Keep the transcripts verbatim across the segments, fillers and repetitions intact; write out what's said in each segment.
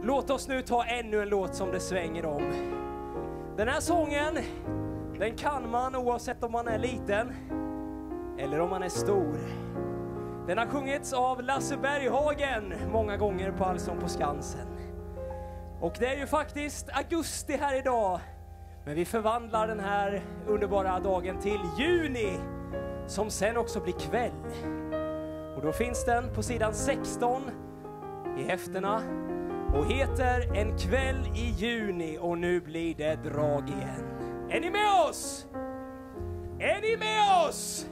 Låt oss nu ta ännu en låt som det svänger om. Den här sången, den kan man oavsett om man är liten eller om man är stor. Den har sjungits av Lasse Berghagen många gånger på Allsång på Skansen. Och det är ju faktiskt augusti här idag. Men vi förvandlar den här underbara dagen till juni, som sen också blir kväll. Och då finns den på sidan sexton i häftena och heter En kväll i juni. Och nu blir det drag igen. Är ni med oss? Är ni med oss?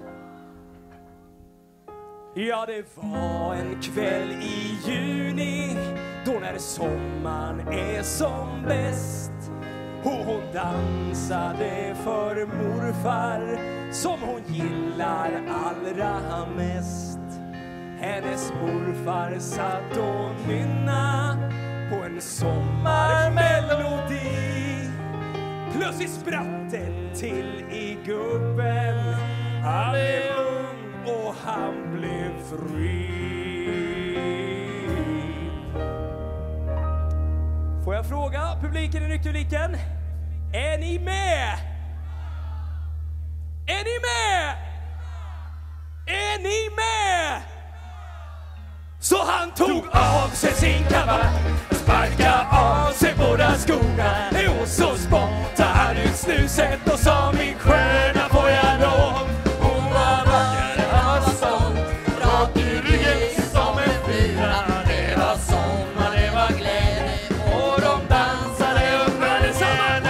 Ja, det var en kväll i juni, då när sommaren är som bäst. Och hon dansade för morfar, som hon gillar allra mest. Hennes morfar satt och nynna på en sommarmelodi. Plötsligt spratt det till i gubben. Han är ung och han blev fri. Får jag fråga publiken i Nykterliken? Är ni med? Är ni med? Är ni med? Så han tog av sig sin kavaj, sparkade av sig båda skorna, och så spottade han ut snuset och sa: min stjärna, får jag lov? Hon var vacker, han var stolt, rak i ryggen som en fyra. Det var sommar, det var glädje, och de dansade upp allesammans.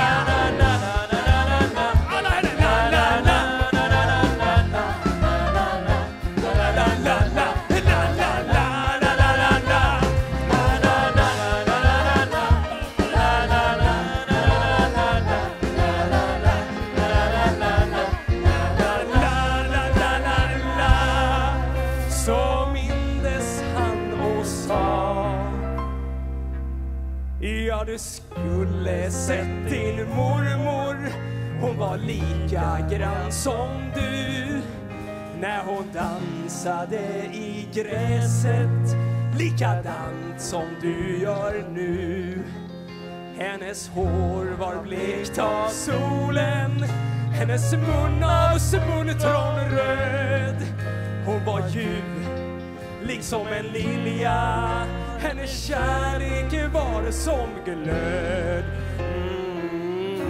Ja, du skulle sett din mormor. Hon var lika grann som du när hon dansade i gräset, likadant som du gör nu. Hennes hår var blekt av solen, hennes mun av smultronröd. Hon var ljuv, liksom en lilja. Hennes kärlek var som glöd. Mm.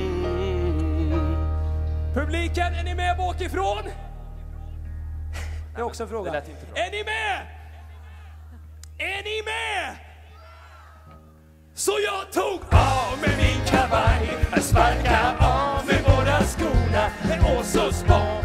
Publiken, är ni med bakifrån? Det är också en fråga. Är ni med? Är ni med? Så jag tog av med min kavaj, jag sparkade av med båda skorna, och så spång